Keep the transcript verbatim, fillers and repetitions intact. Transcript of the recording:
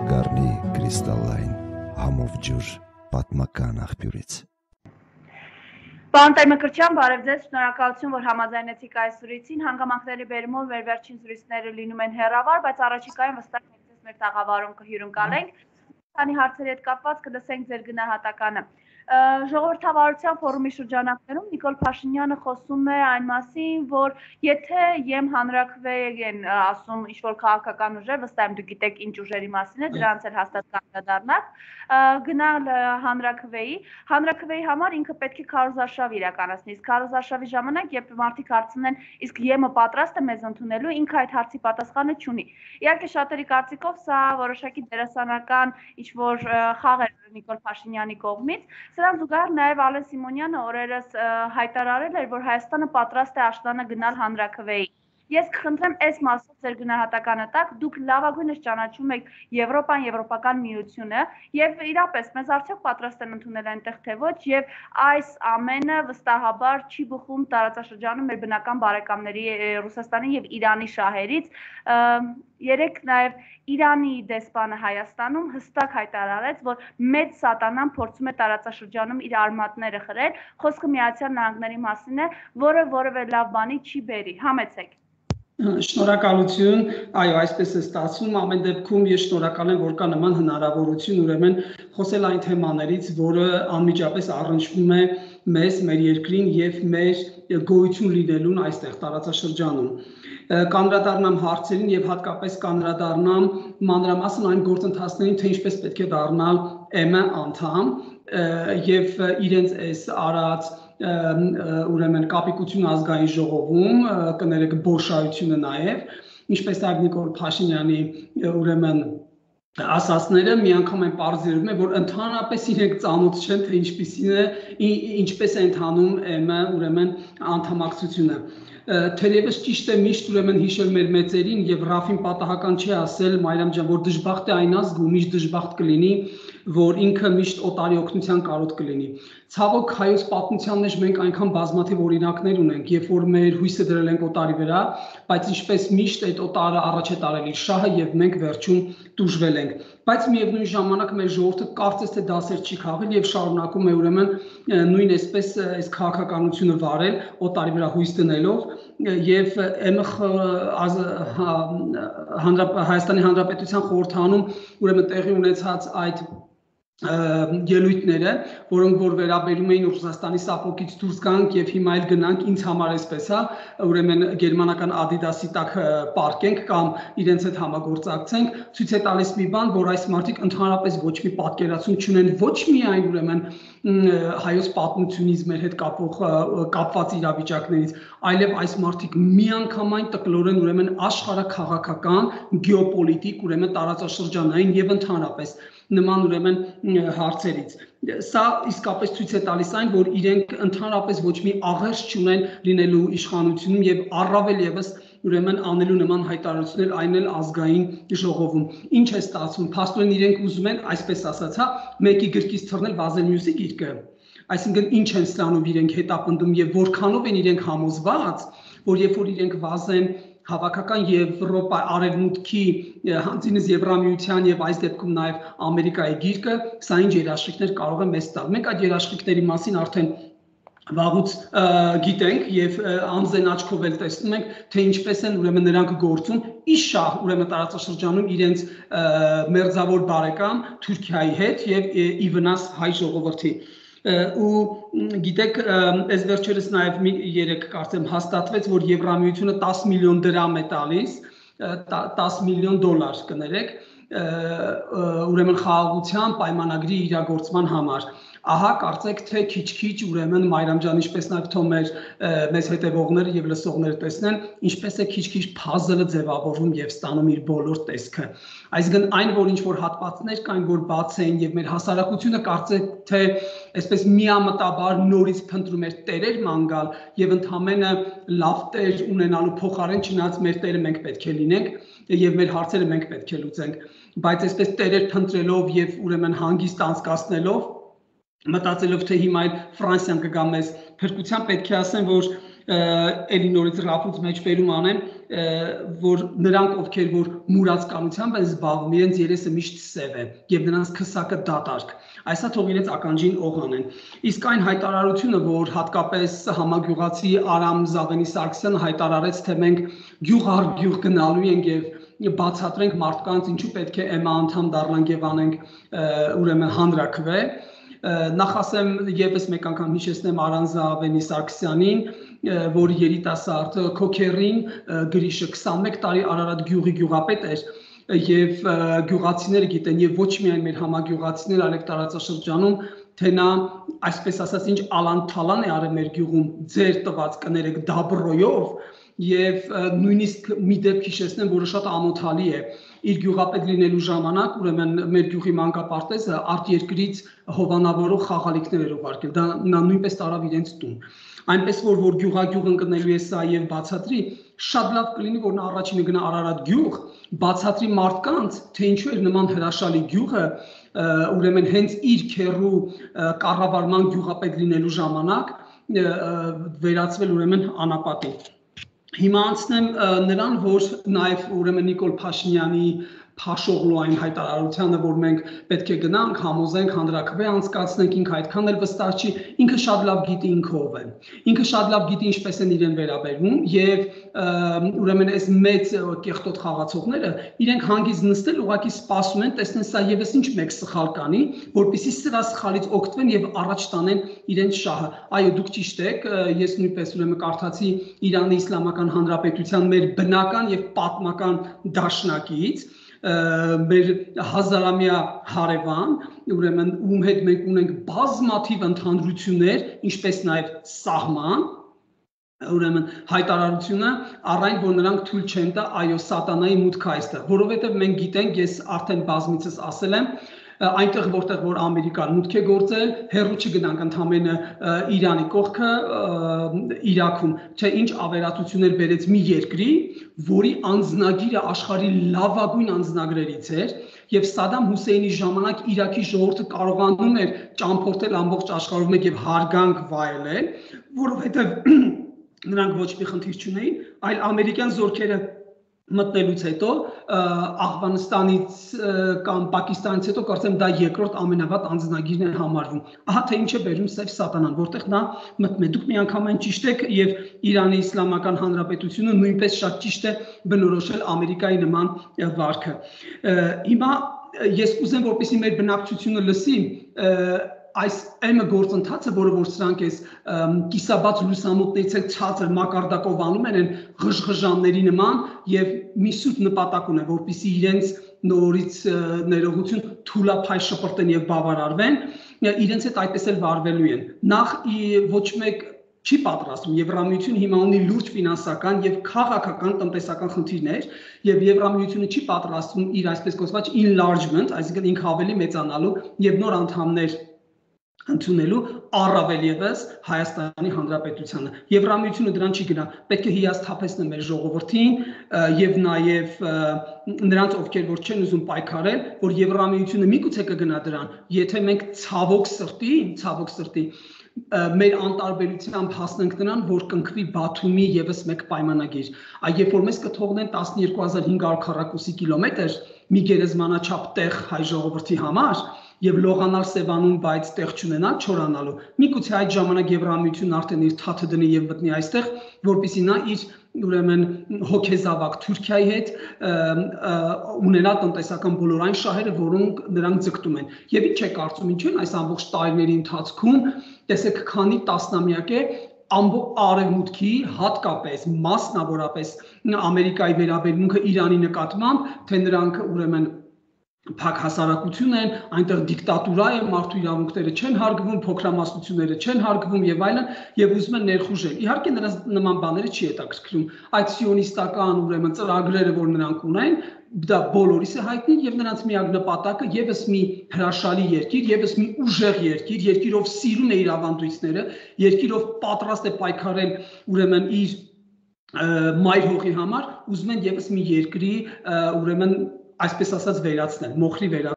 Գառնի կրիստալային համով ջուր պատմական աղբյուրից։ Պարոն Տեր-Մկրտչյան, բարև ձեզ, շնորհակալություն, որ համաձայնեցիք այս զրույցին, հանգամանքների բերումով մեր վերջին զրույցները լինում են հեռավար, բայց առաջիկայում վստահ ենք ձեզ մեր տաղավարում կհյուրընկալենք, քանի հարցերի հետ կապված կլսենք ձեր գնահատականը։ Ժողովրդավարության ֆորումի շրջանակներում Նիկոլ Փաշինյանը խոսում է այն մասին, որ եթե ԵՄ հանրաքվե են ասում ինչ-որ քաղաքական ուժեր, վստահ եմ դուք գիտեք ինչ ուժերի մասին է, դրանց էլ հաստատ կանդրադառնաք, գնալ հանրաքվեի, հանրաքվեի համար ինքը պետք է քարոզարշավ իրականացնի, իսկ քարոզարշավի ժամանակ, երբ մարդիկ հարցնեն, իսկ ԵՄ պատրաստ է մեզ ընդունելու, ինքը այդ հարցի պատասխանը չունի։ Իհարկե շատերի կարծիքով սա որոշակի դերասանական ինչ-որ խաղ է Նիկոլ Փաշինյանի կողմից, սրան զուգահեռ նաև Ալեն Սիմոնյանը օրերս հայտարարել էր, որ Հայաստանը պատրաստ է աշտանը գնալ հանրաքվեի։ Ես կխնդրեմ այս մասով ձեր գնահատականը տաք, դուք լավագույնս ճանաչում եք Եվրոպան, Եվրոպական միությունը եւ իրապես մեզ արդյոք պատրաստ են ընդունել այնտեղ թե ոչ եւ այս ամենը վստահաբար չի բխում տարածաշրջանում մեր բնական բարեկամների Ռուսաստանի եւ Իրանի շահերից։ Երեք նաև Իրանի դեսպանը Հայաստանում հստակ հայտարարեց, որ մեծ սատանան փորձում է տարածաշրջանում իր արմատները խրել, խոսքը Միացյալ Նահանգների մասին է, որը որևէ լավ բանի չի բերի, համեցեք։ Շնորհակալություն, այո, այսպես է ստացվում, ամեն դեպքում ես շնորհակալ եմ, որ կա նման հնարավորություն ուրեմն խոսել այն թեմաներից, որը անմիջապես առնչվում է մեզ, մեր երկրին եւ մեր գոյություն լինելուն այստեղ տարածաշրջանում։ Կանդրադառնամ հարցերին եւ հատկապես կանդրադառնամ մանրամասն այն գործընթացներին, թե ինչպես պետք է դառնալ ԵՄ անդամ եւ իրենց այս արած ուրեմն կապիկություն ազգային ժողովում, կներեք բոշայությունը նաեւ, ինչպես այլ Նիկոլ Փաշինյանի ուրեմն ասածները միանգամայն պարզվում է, որ ընդհանրապես իրենք ծանոթ չեն, թե ինչպիսին է, ինչպես է ընթանում ԵՄ ուրեմն անդամակցությունը։ Թերևս ճիշտ է միշտ ուրեմն հիշել մեր մեծերին եւ Ռաֆին պատահական չի ասել Մայրամ ջան, որ դժբախտ է այն ազգը ու միշտ դժբախտ կլինի, որ ինքը միշտ օտարի օգնության կարոտ կլինի։ Ցավոք հայոց պատմության մեջ մենք այնքան բազմաթիվ օրինակներ ունենք, երբ որ մեր հույսը դրել ենք օտարի վրա, բայց ինչպես միշտ այդ օտարը առաջ է տարել իր շահը եւ մենք վերջում տուժվել ենք։ Բայց միևնույն ժամանակ մեր ժողովուրդը կարծես թե դասեր չի քաղել եւ շարունակում է ուրեմն նույն այսպես այս քաղաքականությունը վարել, օտարի վրա հույս դնելով եւ Հայաստանի Հանրապետության խորհրդանում ուրեմն տեղի ունեցած այդ ելույթները, որոնք որ վերաբերում էին Ռուսաստանի սապոգից դուրս գանք եւ հիմա էլ գնանք ինձ համար էսպես է, ուրեմն գերմանական Adidas-ի տակ պարկենք կամ իրենց հետ համագործակցենք, ցույց է տալիս մի բան, որ այս մարդիկ ընդհանրապես ոչ մի պատկերացում չունեն, ոչ միայն ուրեմն հայոց պատմությունից մեր հետ կապող կապված իրավիճակներից, այլև այս մարդիկ միանգամայն տկլորեն ուրեմն աշխարհաքաղաքական, գեոպոլիտիկ, ուրեմն տարածաշրջանային եւ ընդհանրապես նման ուրեմն հարցերից։ Սա իսկապես ցույց է տալիս այն, որ իրենք ընդհանրապես ոչ մի աղերս չունեն լինելու իշխանությունում եւ առավել եւս ուրեմն անելու նման հայտարարություններ այն էլ ազգային ժողովում։ Ինչ է ստացվում, փաստորեն իրենք ուզում են, այսպես ասած, հա, մեկի գրկից թռնել վազել մյուսի գիրկը։ Այսինքն ինչ են ստանում իրենք հետապնդում եւ որքանով են իրենք համոզված, որ երբ որ իրենք վազեն հավաքական Եվրոպա արևմուտքի հանձինս Եվրամիության եւ այս դեպքում նաեւ Ամերիկայի գիրկը, սա ինչ երաշխիքներ կարող է մեզ տալ։ Մենք այդ երաշխիքների մասին արդեն վաղուց գիտենք եւ անձեն աչքով էլ տեսնում ենք, թե ինչպես են ուրեմն նրանք գործում իշահ ուրեմն տարածաշրջանում իրենց մերձավոր բարեկամ Թուրքիայի հետ եւ ի վնաս հայ ժողովրդի։ Ու գիտեք, այս վերջերս նաև երեք կարծեմ հաստատվեց, որ Եվրամիությունը տասը միլիոն դրամ է տալիս, տասը միլիոն դոլար կներեք, ուրեմն խաղաղության պայմանագրի իրագործման համար։ Ահա կարծեք թե քիչ-քիչ ուրեմն Մայրամ ջան, ինչպես նաև թող մեր մեզ հետևողները եւ լսողները տեսնեն, ինչպես է քիչ-քիչ փազլը ձևավորվում եւ ստանում իր բոլոր տեսքը։ Այսինքն այն, որ ինչ որ հատվածներ կային, որ բաց էին եւ մեր հասարակությունը կարծեք թե այսպես միամտաբար նորից փնտրում էր տերեր մանգալ եւ ընդհանրապես լավ տեր ունենալու փոխարեն չնայած մեր տերը մենք պետք է լինենք եւ մեր հարցերը մենք պետք է լուծենք, բայց այսպես տերեր փնտրելով եւ ուրեմն հանգիստ անցկացնելով մտածելով թե հիմա այլ Ֆրանսիան կգա մեզ փրկության, պետք է ասեմ, որ էլի նորից ռապորտ մեջ բերում անեմ, որ նրանք ովքեր որ մուրացկանությամբ են զբաղվում, իրենց երեսը միշտ սև է եւ նրանց քսակը դատարկ։ Այսա թող իրենց ականջին օղանեն։ Իսկ այն հայտարարությունը, որ հատկապես համագյուղացի Արամ Զավենի Սարգսյանը հայտարարեց, թե մենք գյուղ առ գյուղ գնալու ենք եւ բացատրենք մարդկանց ինչու պետք է էմա անդամ դառնանք եւ անենք ուրեմն հանրաքվե, նախ ասեմ եւս մեկ անգամ հիշեցնեմ Արամ Զավենի Սարգսյանին, որ երիտասարդ քոքերին գրիշը քսանմեկ տարի Արարատ գյուղի գյուղապետ էր եւ գյուղացիները գիտեն եւ ոչ միայն մեր համագյուղացիները, այլև տարածաշրջանում, թե նա այսպես ասած ինչ ալան-թալան է արել մեր գյուղում ձեր տված կներեք դաբրոյով եւ նույնիսկ մի դեպք հիշեցնեմ, որը շատ ամոթալի է։ Իր գյուղապետ լինելու ժամանակ, ուրեմն մեր գյուղի մանկապարտեզը արտերկրից հովանավորող խաղալիքներ էր ուղարկել, դա նա նույնպես տարավ իրենց տուն։ Այնպես որ որ գյուղագյուղ ընկնելու է սա եւ բացատրի, շատ լավ կլինի որ նա առաջինը գնա Արարատ գյուղ, բացատրի մարդկանց, թե ինչու էր նման հրաշալի գյուղը, ուրեմն հենց իր քեռու կառավարման գյուղապետ լինելու ժամանակ վերածվել ուրեմն անապատի։ Հիմա անցնեմ նրան, որ նաև ուրեմն Նիկոլ Փաշինյանի Փաշօղլուային հայտարարությանը, որ մենք պետք է գնանք, համոզենք, հանրաքվե անցկացնենք, ինքը այդքան էլ վստահ չի, ինքը շատ լավ գիտի ինքը ով է։ Ինքը շատ լավ գիտի ինչպես են իրեն վերաբերվում եւ ուրեմն այս մեծ կեղտոտ խաղացողները իրենք հանգիստ նստել ուղղակի սպասում են, տեսնեն սա եւս ինչ մեկ սխալ կանի, որպեսզի սրա սխալից օգտվեն եւ առաջ տանեն իրենց շահը։ Այո, դուք ճիշտ եք, ես նույնպես ուրեմն կարդացի Իրանի Իսլամական Հանրապետության մեր բնական եւ պատմական դաշնակից մեր հազարամյա հարևան, ուրեմն ում հետ մենք ունենք բազմաթիվ ընդհանրություններ, ինչպես նաև սահման, ուրեմն հայտարարությունը առայն որ նրանք թույլ չեն տա այո սատանայի մուտքը այստեղ, որովհետև մենք գիտենք, ես արդեն բազմիցս ասել եմ, այնտեղ որտեղ որ Ամերիկան մուտք է գործել, հեռու չգնանք ընդամենը Իրանի կողքը, Իրաքում, թե ինչ ավերածություններ բերեց մի երկրի, որի անձնագիրը աշխարհի լավագույն անձնագրերից էր, եւ Սադամ Հուսեյնի ժամանակ Իրաքի ժողովուրդը կարողանում էր ճամփորդել ամբողջ աշխարհով մեկ եւ հարգանք վայելել, որովհետեւ նրանք ոչ մի խնդիր չունեին, այլ ամերիկյան զորքերը մտնելուց հետո Աֆղանստանից կամ Պակիստանից հետո կարծեմ դա երկրորդ ամենավատ անձնագիրն է համարվում։ Ահա թե ինչ է բերում սև սատանան, որտեղ նա մտնում է։ Դուք միանգամայն ճիշտ եք եւ Իրանի Իսլամական Հանրապետությունը նույնպես շատ ճիշտ է բնորոշել Ամերիկայի նման վարքը։ Հիմա ես կուզեմ, որպեսզի մեր բնակչությունը լսի այս այմը գործընթացը, որը որ սրանք էս կիսաբաց լուսամուտներից էլ ցածր մակարդակով անում են են ղժղժանների նման եւ մի սուտ նպատակ ունեն, որպեսզի իրենց նորից ներողություն թուլափայ շպրտեն եւ բավարարվեն, իրենց հետ այդպես էլ վարվելու են։ Նախ ոչ մեկ չի պատրաստում, Եվրամիությունը հիմա ունի լուրջ ֆինանսական եւ քաղաքական տնտեսական խնդիրներ եւ Եվրամիությունը չի պատրաստվում իր այսպես կոչված enlargement, այսինքն ինքը ավելի մեծանալու եւ նոր անդամներ ընդունելու առավել եւս Հայաստանի Հանրապետությանը։ Եվրամիությունը դրան չի գնա, պետք է հիասթափեցնի մեր ժողովրդին եւ նաեւ նրանց ովքեր որ չեն ուզում պայքարել, որ Եվրամիությունը միգուցե կգնա դրան, եթե մենք ցավոք սրտի, ցավոք սրտի մեր անտարբերությամբ հասնենք նրան, որ կնքվի Բաթումի եւս մեկ պայմանագիր։ Այ երբ որ մեզ կթողնեն տասնյոթ հազար հինգ հարյուր քառակուսի կիլոմետր մի գերեզմանաչափ տեղ հայ ժողովրդի համար եւ լողանալ Սևանում, բայց տեղ չունենալ չորանալու։ Միգուցե այդ ժամանակ Եվրամիությունն արդեն իր թաթը դնի եւ մտնի այստեղ, որպեսզի նա իր ուրեմն հոգեզավակ Թուրքիայի հետ ունենա տնտեսական բոլոր այն շահերը, որոնք նրանք ձգտում են։ Եվ ինչ է կարծում, ինչ են այս ամբողջ տարիների ընթացքում, տեսեք, քանի տասնամյակ է ամբողջ արևմուտքի, հատկապես մասնավորապես Ամերիկայի վերաբերմունքը Իրանի նկատմամբ, թե նրանք ուրեմն փակ հասարակություն են, այնտեղ դիկտատուրա է, մարդու իրավունքները չեն հարգվում, փոքրամասնությունները չեն հարգվում եւ այլն, եւ ուզում են ներխուժել։ Իհարկե նրանց նման բաները չի հետաքրքրում։ Այդ սիոնիստական ուրեմն ծրագրերը, որ նրանք ունեն, դա բոլորիս է հայտնի եւ նրանց միակ նպատակը եւս մի հրաշալի երկիր, եւս մի ուժեղ երկիր, երկիրով սիրում է իր ավանդույթները, երկիրով պատրաստ է պայքարել ուրեմն իր մայր հողի համար, ուզում են եւս մի երկրի ուրեմն այսպես ասած վերացնել, մոխրի վերացնել